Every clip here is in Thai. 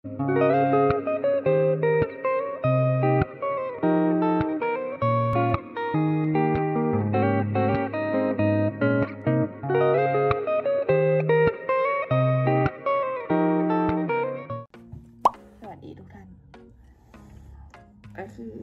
สวัสดีทุกท่านก็คือ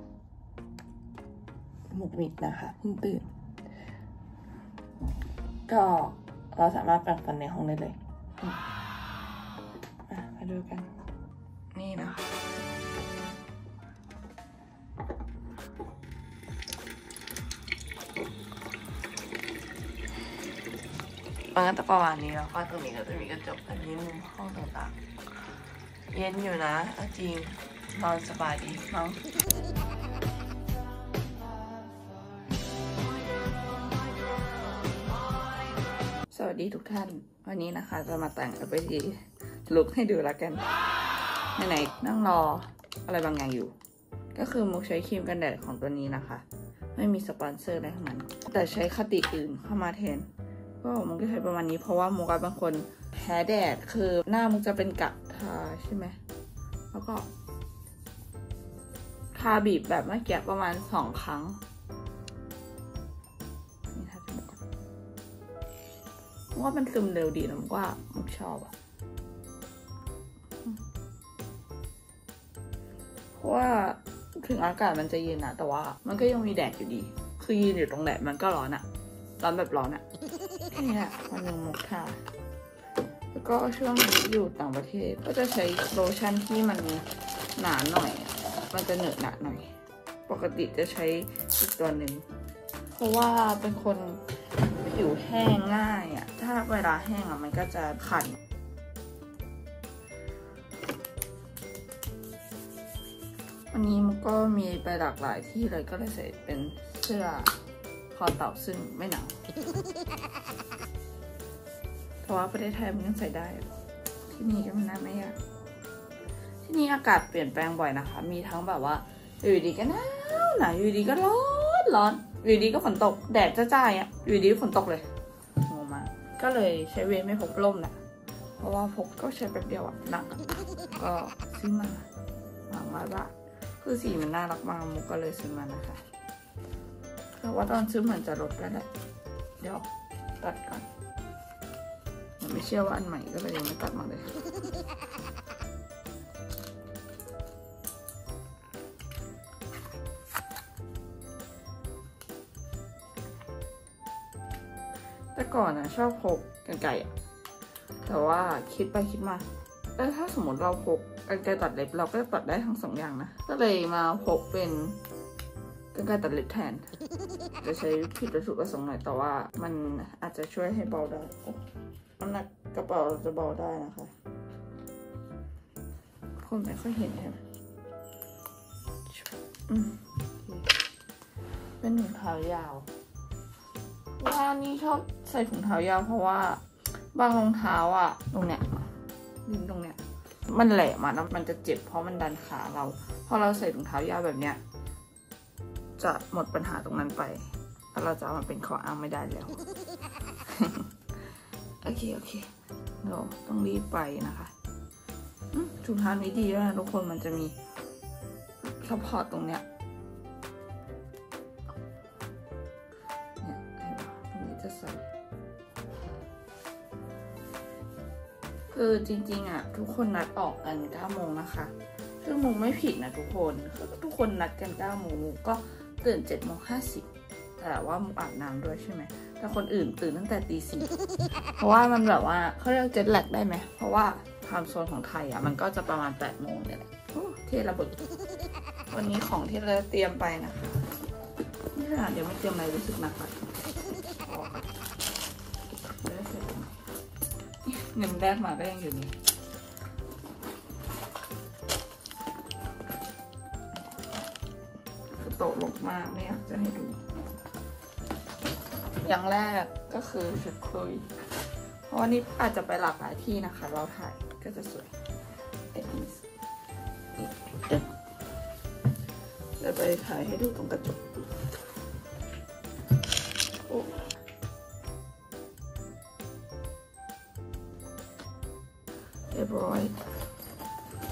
หมุกมิดนะคะเพิ่งตื่นก็เราสามารถแปรงฟันในห้องได้เลยมาดูกันนี่นะคะมันก็จะประมาณนี้แล้วก็ตรงนี้ก็จะมีกระจกอันนี้มุมห้องต่างๆเย็นอยู่นะจริงนอนสบายดีเนาะสวัสดีทุกท่านวันนี้นะคะจะมาแต่งไปทีลุคให้ดูแล้วกันไหนๆนั่งรออะไรบางอย่างอยู่ก็คือมุกใช้ครีมกันแดดของตัวนี้นะคะไม่มีสปอนเซอร์อะไรทั้งนั้นแต่ใช้คติอื่นเข้ามาแทนก็มุกจะใช้ประมาณนี้เพราะว่ามุกบางคนแพ้แดดคือหน้ามุกจะเป็นกะทาใช่ไหมแล้วก็ทาบีบแบบเมื่อกี้ประมาณ2 ครั้งนี่ทาจมูกว่ามันซึมเร็วดีนะมุกว่ามุกชอบอะเพราะว่าถึงอากาศมันจะเย็นอะแต่ว่ามันก็ยังมีแดดอยู่ดีคือยืนอยู่ตรงแดดมันก็ร้อนอะร้อนแบบร้อนอะนี่แหละวันหนึ่งมุกทาแล้วก็ช่วงนี้อยู่ต่างประเทศก็จะใช้โลชั่นที่มันหนาหน่อยมันจะเหนอะหนะหน่อยปกติจะใช้อีกตัวหนึ่งเพราะว่าเป็นคนผิวแห้งง่ายอ่ะถ้าเวลาแห้งอ่ะมันก็จะขันวันนี้มันก็มีไปหลากหลายที่เลยก็เลยใส่เป็นเสื้อคอเต่าซึ่งไม่หนาวเพราะว่าประเทศไทยมันยังใส่ได้ที่นี่ก็มันน่าไม่ยากที่นี่อากาศเปลี่ยนแปลงบ่อยนะคะมีทั้งแบบว่าอยู่ดีก็หนาวอยู่ดีก็ร้อนอยู่ดีก็ฝนตกแดดจ้าๆอ่ะอยู่ดีก็ฝนตกเลยงงมากก็เลยใช้เวรไม่พกร่มนะเพราะว่าพกก็ใช้แป๊บเดียวอ่ะหนักก็ซื้อมา300 บาทคือสีมันน่ารักมากมุกก็เลยซื้อมานะคะแต่ว่าตอนซื้อเหมือนจะลดแล้วแหละเดี๋ยวตัดก่อนไม่เชื่อว่าอันใหม่ก็เลยยังไม่ตัดมาเลยแต่ก่อนนะชอบพกกรรไกรแต่ว่าคิดไปคิดมาถ้าสมมติเราพกกรรไกรตัดเล็บเราก็ตัดได้ทั้ง2 อย่างนะก็เลยมาพกเป็นกรรไกรตัดเล็บแทนจะใช้ผิดวัตถุประสงค์หน่อยแต่ว่ามันอาจจะช่วยให้เบาได้น้ำหนักกระเป๋าจะเบาได้นะคะคนไม่ค่อยเห็นใช่ไหมเป็นถุงเท้ายาวว่านี่ชอบใส่ถุงเท้ายาวเพราะว่าบางรองเท้าอ่ะตรงเนี้ยดิ้นตรงเนี้ยมันแหลมนะมันจะเจ็บเพราะมันดันขาเราพอเราใส่ถุงเท้ายาวแบบเนี้ยจะหมดปัญหาตรงนั้นไปแล้วเราจะเอามันเป็นข้ออ้างไม่ได้แล้ว โอเคเราต้องรีบไปนะคะถุงเท้านี้ดีด้วยนะทุกคนมันจะมีซัพพอร์ตตรงเนี้ยตรงนี้จะใส่คือจริงๆอ่ะทุกคนนัดออกกัน9 โมงนะคะซึ่งมุกไม่ผิดนะทุกคนทุกคนนัดกัน9 โมงมุกก็ตื่น7:50แต่ว่ามุกอาบน้ำด้วยใช่ไหมแต่คนอื่นตื่นตั้งแต่ตี 4เพราะว่ามันแบบว่าเขาเรียกเจ็ตแลกได้ไหมเพราะว่าไทม์โซนของไทยอ่ะมันก็จะประมาณ8 โมงเนี่ยแหละเทระเบิดวันนี้ของที่เราเตรียมไปนะคะนี่ขนาดเดี๋ยวไม่เตรียมอะไรรู้สึกหนักเลยเงินแรกมาก็ยังอยู่นี่คือโตลงมากไม่อยากจะให้ดูอย่างแรกก็คือชุดคุยเพราะว่านี่อาจจะไปหลากหลายที่นะคะเราถ่ายก็จะสวยเดี๋ยวไปถ่ายให้ดูตรงกระจกเรียบร้อย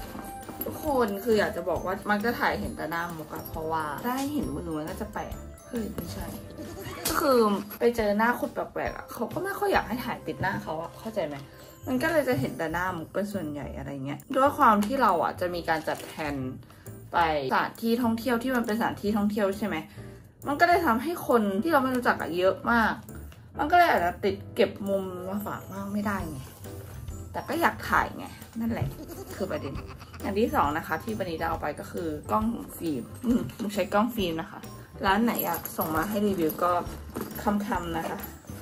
คนคืออยากจะบอกว่ามันก็ถ่ายเห็นแต่หน้ามุกอะเพราะว่าได้เห็นมือมันก็จะแปลกเฮ้ยไม่ใช่ก็คือไปเจอหน้าคนแปลกๆอะเขาก็ไม่ค่อยอยากให้ถ่ายติดหน้าเขาอะเข้าใจไหมมันก็เลยจะเห็นแต่หน้ามุกเป็นส่วนใหญ่อะไรเงี้ยด้วยความที่เราอะจะมีการจัดแผนไปสถานที่ท่องเที่ยวที่มันเป็นสถานที่ท่องเที่ยวใช่ไหมมันก็เลยทำให้คนที่เราไม่รู้จักอะเยอะมากมันก็เลยอาจจะติดเก็บมุมมาฝากมากไม่ได้ไงแต่ก็อยากถ่ายไงนั่นแหละคือประเด็นอย่างที่สองนะคะที่วันนี้จะเอาไปก็คือกล้องฟิล์มมุกใช้กล้องฟิล์มนะคะร้านไหนอยากส่งมาให้รีวิวก็คำนะคะ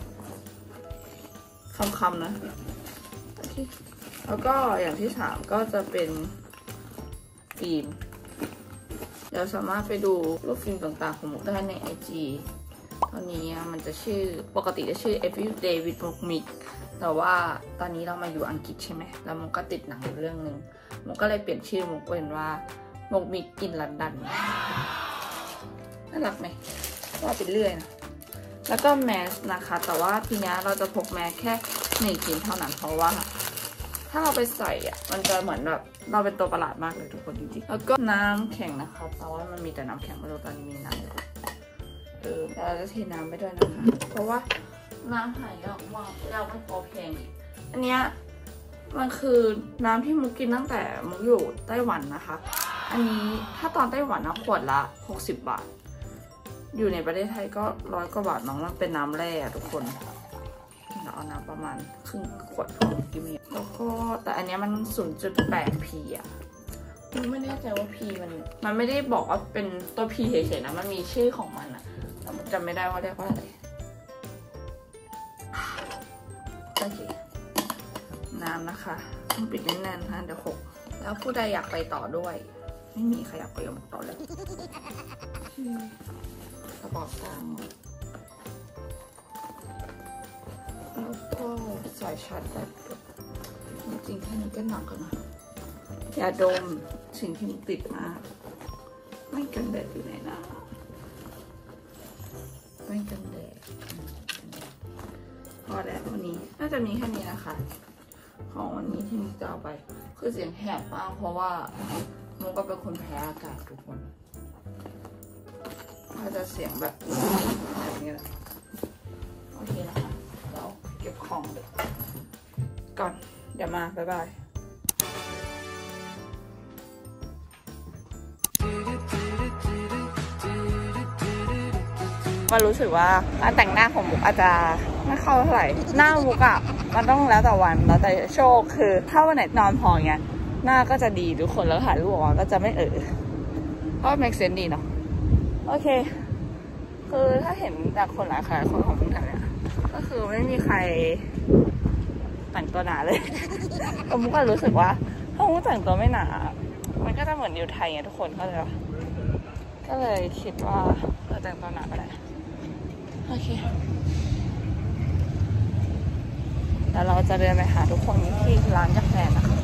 คำนะโอเคแล้วก็อย่างที่สามก็จะเป็นฟิล์มเดี๋ยวสามารถไปดูรูปฟิล์มต่างๆของมุกได้ใน IG ตอนนี้มันจะชื่อปกติจะชื่อ Everyday with Mukmik แต่ว่าตอนนี้เรามาอยู่อังกฤษใช่ไหมแล้วมุกก็ติดหนังอยู่เรื่องนึงมุกก็เลยเปลี่ยนชื่อมุกเป็นว่า Mukmik in London น่ารักไหมว่าเป็นเรื่อยนะแล้วก็แมสนะคะแต่ว่าทีนี้เราจะพกแมสแค่1ชิ้นเท่านั้นเพราะว่าถ้าเราไปใส่อ่ะมันจะเหมือนแบบเราเป็นตัวประหลาดมากเลยทุกคนจริงๆแล้วก็น้ำแข็งนะคะแต่ว่ามันมีแต่น้ำแข็งไม่รู้ตอนนี้มีน้ำแล้วเราจะเทน้ำไปด้วยนะคะเพราะว่าน้ำหายากมากเราไม่พอแพงอีกอันเนี้ยมันคือน้ำที่มุกกินตั้งแต่มุกอยู่ไต้หวันนะคะอันนี้ถ้าตอนไต้หวันนะขวดละ60 บาทอยู่ในประเทศไทยก็100 กว่าบาทน้องมันเป็นน้ำแร่ทุกคนเราเอาน้ำประมาณครึ่งขวดพอกินแล้วก็แต่อันนี้มัน 0.8 P อ่ะไม่แน่ใจว่า P มันไม่ได้บอกว่าเป็นตัว P เฉยๆนะมันมีชื่อของมันอ่ะแต่จำไม่ได้ว่าเรียกว่าอะไรโอเคน้ำนะคะต้องปิดแน่นๆนะเดี๋ยวหกแล้วผู้ใดอยากไปต่อด้วยไม่มีใครอยากไปกับต่อเลยกระบอกตังค์แล้วก็สายชาร์จแบตจริงๆแค่นี้ก็หนักแล้วนะยาดมสิ่งที่มันติดมากไม่กันแดดอยู่ไหนนะไม่กันแดดพอแล้ววันนี้น่าจะมีแค่นี้นะคะของวันนี้ที่มุกจะเอาไปคือเสียงแหบมากเพราะว่ามุกก็เป็นคนแพ้อากาศทุกคนก็จะเสียงแบบนี้แหละโอเคนะคะเราเก็บของก่อนเดี๋ยวมาบ๊ายบายมารู้สึกว่าการแต่งหน้าของมุกอาจจะไม่เข้าเท่าไหร่หน้ามุกอะมันต้องแล้วแต่วันแล้วแต่โชคคือถ้าวันไหนนอนพอเงี้ยหน้าก็จะดีทุกคนแล้วถ่ายรูปออกมาก็จะไม่เพราะ make sense ดีเนาะโอเคคือถ้าเห็นจากคนหลายคนของมุกเนี่ยก็คือไม่มีใครแต่งตัวหนาเลยมุกก็รู้สึกว่าถ้ามุกแต่งตัวไม่หนามันก็จะเหมือนอยู่ไทยไงทุกคนเข้าใจปะก็เลยคิดว่าแต่งตัวหนาก็ได้โอเคแล้วเราจะเดินไปหาทุกคนที่ร้านกาแฟนะคะ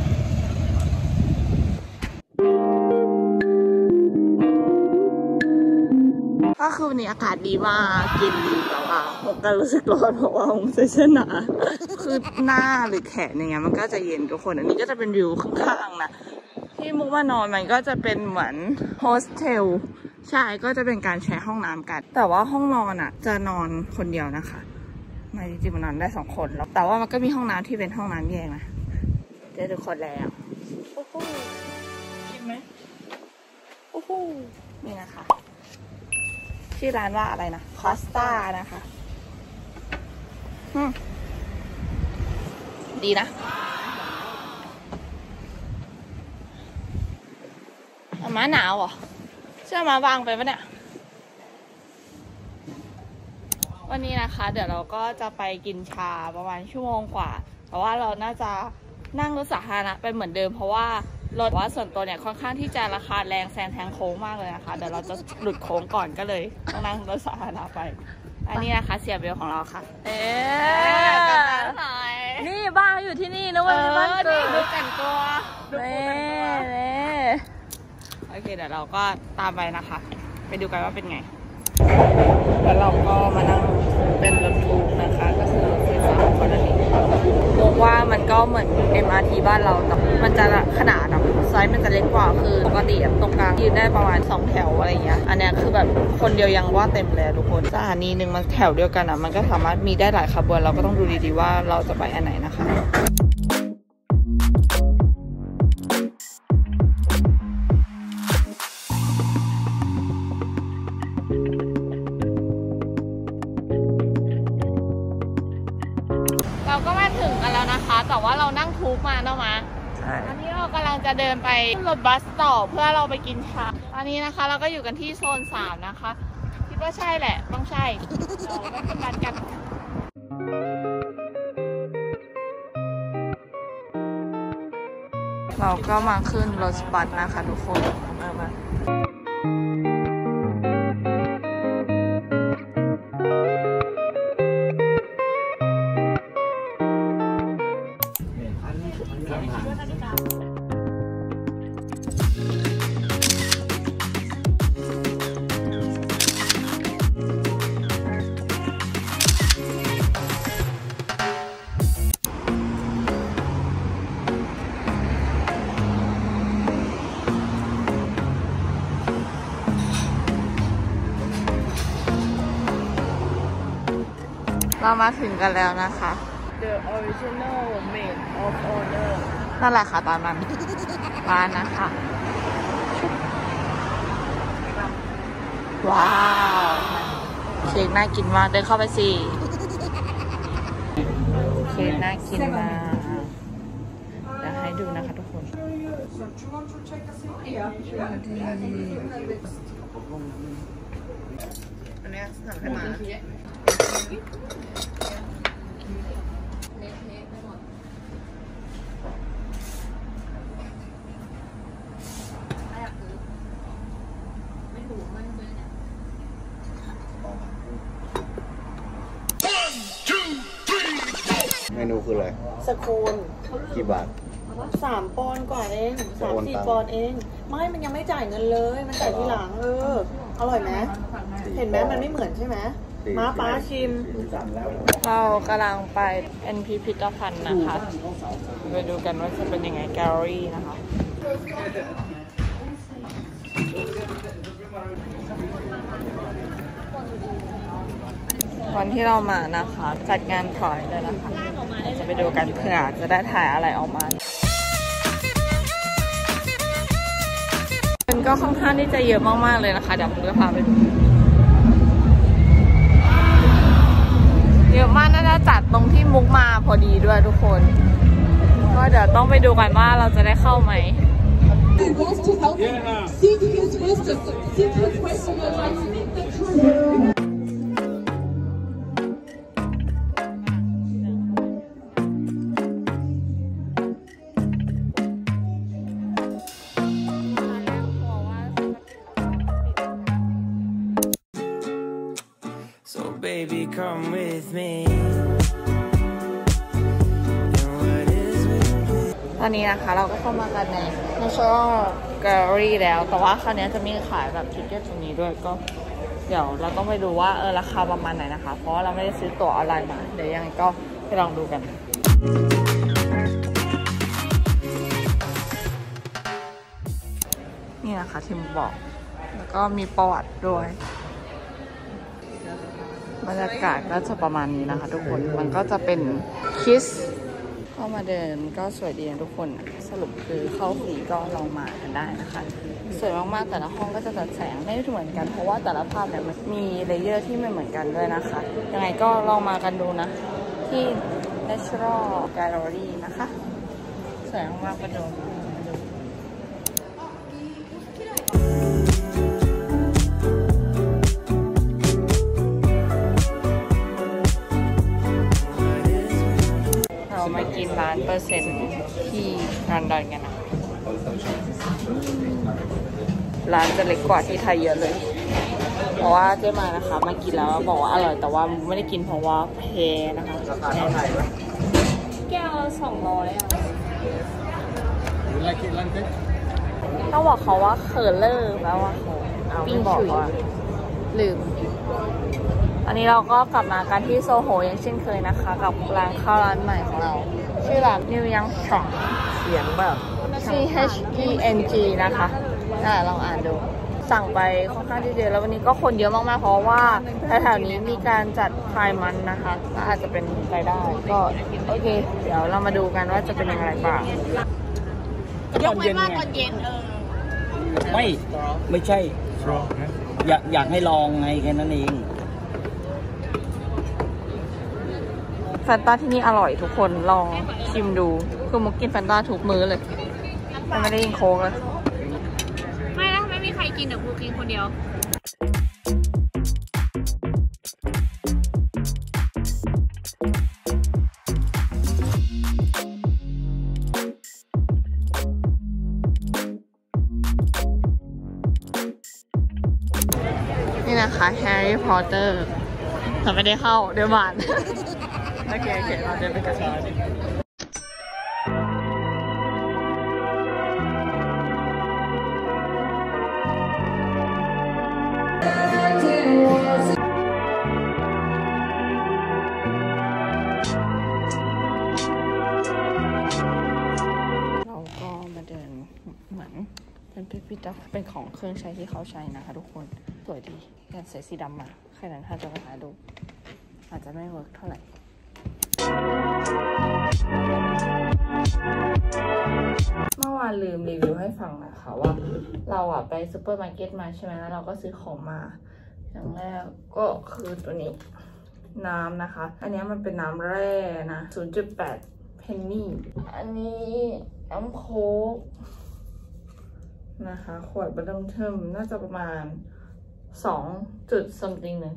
ก็คือวันนี้อากาศดีมากเย็นดีแต่ว่าผมก็รู้สึกร้อนเพราะว่าผมใส่เสื้อหนาคือหน้าหรือแขนอย่างเงี้ยมันก็จะเย็นทุกคนอันนี้ก็จะเป็นวิวข้างๆนะที่มุกมานอนมันก็จะเป็นเหมือนโฮสเทลใช่ก็จะเป็นการแชร์ห้องน้ำกันแต่ว่าห้องนอนอ่ะจะนอนคนเดียวนะคะไม่จริงๆมันนอนได้2 คนแล้วแต่ว่ามันก็มีห้องน้ำที่เป็นห้องน้ำแยกนะเจอทุกคนแล้วโอ้โหกินไหมโอ้โหนี่นะคะชื่อร้านว่าอะไรนะคอสตานะคะดีนะม้าหนาวเหรอเสื้อม้าวางไปปะเนี่ยวันนี้นะคะเดี๋ยวเราก็จะไปกินชาประมาณ1 ชั่วโมงกว่าแต่ว่าเราน่าจะนั่งรถสาธารณะไปเหมือนเดิมเพราะว่ารถส่วนตัวเนี่ยค่อนข้างที่จะราคาแรงแซงทางโค้งมากเลยนะคะเดี๋ยวเราจะหลุดโค้งก่อนก็เลยต้องนั่งรถสาธารณะไปอันนี้นะคะเสียเบลของเราค่ะนี่บ้านอยู่ที่นี่นะวันนี้บ้านเกิดดูแต่งตัวโอเคเดี๋ยวเราก็ตามไปนะคะไปดูกันว่าเป็นไงแล้วเราก็มานั่งเป็นรถทูกนะคะก็คือรถไฟฟ้าของคนละนิดงงว่ามันก็เหมือน MRT บ้านเราแต่มันจะขนาดไซส์มันจะเล็กกว่าคือปกติตรงกลางยืนได้ประมาณ2แถวอะไรเงี้ยอันเนี้ยคือแบบคนเดียวยังว่าเต็มเลยทุกคนสถานีหนึ่งมันแถวเดียวกันมันก็สามารถมีได้หลายขบวนเราก็ต้องดูดีๆว่าเราจะไปอันไหนนะคะเราก็มาถึงกันแล้วนะคะแต่ว่าเรานั่งทูบมาเนาะมาอันนี้เรากำลังจะเดินไปรถบัสต่อเพื่อเราไปกินชาตอนนี้นะคะเราก็อยู่กันที่โซน3นะคะคิดว่าใช่แหละต้องใช่เราต้องการกันเราก็มาขึ้นรถบัสนะคะทุกคนมาเรามาถึงกันแล้วนะคะ The original maid of honor นั่นแหละค่ะตามนั้นร้านนะคะว้าวเค้กน่ากินมากเดินเข้าไปสิเค้กน่ากินมากเดี๋ยวให้ดูนะคะทุกคนอันนี้สั่งให้มาเมนูคืออะไรสโคนกี่บาท 3 ปอนด์กว่าเอง3-4 ปอนด์เองไม่มันยังไม่จ่ายเงินเลยมันจ่ายทีหลังอร่อยไหมเห็นไหมมันไม่เหมือนใช่ไหมม้าป้าชิมเรากำลังไปพิพิธภัณฑ์นะคะไปดูกันว่าจะเป็นยังไงแกลเลอรี่นะคะวันที่เรามานะคะจัดงานพลอยด้วยนะคะจะไปดูกันเผื่อจะได้ถ่ายอะไรออกมามันก็ค่อนข้างที่จะเยอะมากๆเลยนะคะเดี๋ยวผมจะพาไปดูเยอะมากน่าจะจัดตรงที่มุกมาพอดีด้วยทุกคนก็เดี๋ยวต้องไปดูกันว่าเราจะได้เข้าไหม Baby, come with me. ตอนนี้นะคะเราก็เข้ามากันใน National Gallery แล้วแต่ว่าคราวนี้จะมีขายแบบทิเก็ตตรงนี้ด้วยก็เดี๋ยวเราต้องไปดูว่าราคาประมาณไหนนะคะเพราะว่าเราไม่ได้ซื้อตั๋วออนไลน์มาเดี๋ยวยังไงก็ไปลองดูกันนี่นะคะที่มุกบอกแล้วก็มีประวัติด้วยบรรยากาศก็จะประมาณนี้นะคะทุกคนมันก็จะเป็นคิสเข้ามาเดินก็สวยดีนะทุกคนสรุปคือเข้าฟรีก็ลองมากันได้นะคะสวยมากๆแต่ละห้องก็จะจัดแสงไม่เหมือนกันเพราะว่าแต่ละภาพเนี่ยมันมีเลเยอร์ที่ไม่เหมือนกันด้วยนะคะยังไงก็ลองมากันดูนะที่ National Gallery นะคะสวยมากๆไปดูมากินร้านเปอร์เซ็นต์ที่ลอนดอนกันนะร้านจะเล็กกว่าที่ไทยเยอะเลยเพราะว่าเจ๊มานะคะมากินแล้วบอกว่าอร่อยแต่ว่าไม่ได้กินเพราะว่าแพงนะคะแก้ว200ต้องบอกเขาว่าเคอร์เลอร์แปลว่าเขาปิ้งบอกว่าลืมอันนี้เราก็กลับมากันที่โซโหอย่างเช่นเคยนะคะกับร้านข้าวร้านใหม่ของเราชื่อร้านนิวยังช็อปเสียงแบบ CHENG นะคะลองอ่านดูสั่งไปค่อนข้างที่เยอะแล้ววันนี้ก็คนเยอะมากๆเพราะว่าแถวๆนี้มีการจัดไฟมันนะคะก็อาจจะเป็นไปได้ก็โอเคเดี๋ยวเรามาดูกันว่าจะเป็นยังไงบ้างยกเว้นว่าตอนเย็นไม่ใช่อยากให้ลองไงแค่นั้นเองแฟนต้าที่นี่อร่อยทุกคนลองชิมดูคือมุกกินแฟนต้าทุกมื้อเลยไม่ได้กินโค้กเลยไม่นะไม่มีใครกินเดี๋ยวกูกินคนเดียวนี่นะคะแฮร์รี่พอตเตอร์แต่ไม่ได้เข้าเดี๋ยวบานโอเคเราเดินไปกันเป็นของเครื่องใช้ที่เขาใช้นะคะทุกคนสวยดีอยากใส่สีดำมาแค่นั้นถ้าจะไปหาดูอาจจะไม่เวิร์กเท่าไหร่เมื่อวานลืมรีวิวให้ฟังนะคะว่าเราไปซูเปอร์มาร์เก็ตมาใช่ไหมแล้วเราก็ซื้อของมาอย่างแรกก็คือตัวนี้น้ำนะคะอันนี้มันเป็นน้ำแร่นะ 0.8 เพนนี่อันนี้น้ำโค้กนะคะขวดบัตเทิมน่าจะประมาณ2 จุด something นึง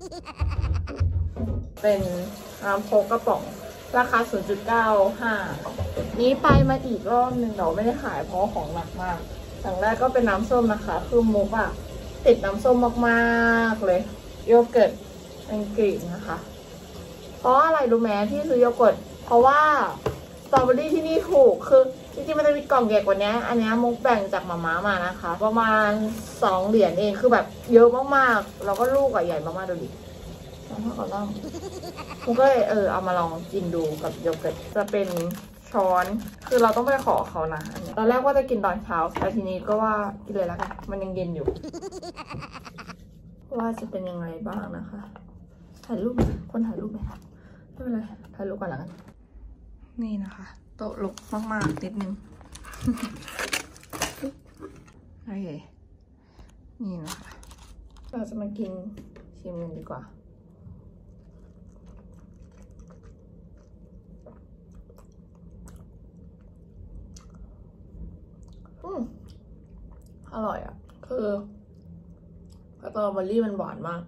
เป็นน้ำโค้กกระป๋องราคา 0.95 นี้ไปมาอีกรอบนึงเราไม่ได้ขายเพราะของหนักมากอย่างแรกก็เป็นน้ำส้มนะคะคือมุกติดน้ำส้มมากๆเลยโยเกิร์ตอังกฤษนะคะเพราะอะไรรู้ไหมที่ซื้อโยเกิร์ตเพราะว่าสตรอเบอรี่ที่นี่ถูกคือจริงๆมันจะมีกล่องใหญ่กว่านี้อันนี้มุกแบ่งจากม่ามานะคะประมาณ2 เหรียญเองคือแบบเยอะมากๆแล้วก็ลูกใหญ่มากๆดูดิแล้วก็ต้องมุกก็เลยเอามาลองกินดูกับโยเกิร์ตจะเป็นช้อนคือเราต้องไปขอเขานะตอนแรกว่าจะกินตอนเช้าแต่ทีนี้ก็ว่ากินเลยแล้วกันมันยังเย็นอยู่ว่าจะเป็นยังไงบ้างนะคะถ่ายรูปคนถ่ายรูปไหมไม่เป็นไรถ่ายรูปก่อนแล้วกันนี่นะคะโต๊ะลุกมากๆนิดนึงโอเคนี่นะคะเราจะมากินชิมกันดีกว่าอร่อยอ่ะคือสตรอเบอรี่มันหวานมาก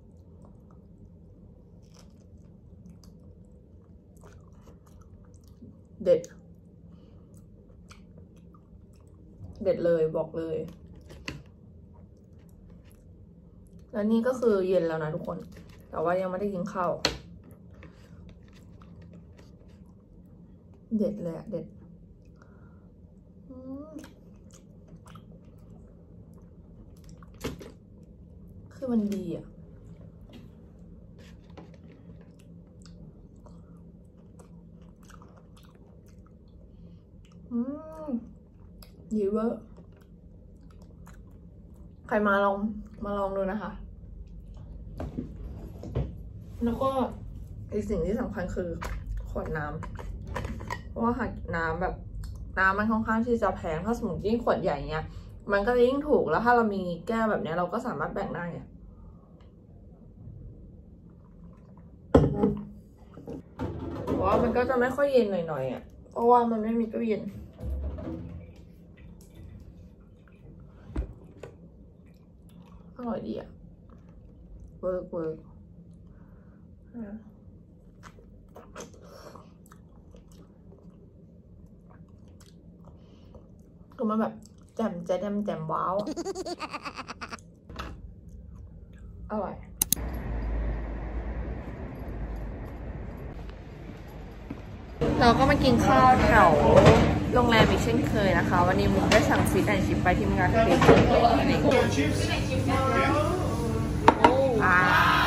เด็ดเลยบอกเลยแล้วนี่ก็คือเย็นแล้วนะทุกคนแต่ว่ายังไม่ได้กินข้าวเด็ดเลยอะเด็ดคือมันดีอะดีเวอร์ใครมาลองดูนะคะแล้วก็อีกสิ่งที่สำคัญคือขวดน้ำเพราะว่าหากน้ำแบบน้ำมันค่อนข้างที่จะแพงถ้าสมมติยิ่งขวดใหญ่เงี้ยมันก็จะยิ่งถูกแล้วถ้าเรามีแก้วแบบนี้เราก็สามารถแบ่งได้ไงเพราะว่ามันก็จะไม่ค่อยเย็นหน่อยๆอ่ะเพราะว่ามันไม่มีตู้เย็นอร่อยดีอ่ะเวิร์กคือมันแบบแจ่มว้าวอร่อยเราก็มากินข้าวแถวโรงแรมอีกเช่นเคยนะคะวันนี้มุกได้สั่งฟิชแอนด์ชิปไปที่งานเค้ก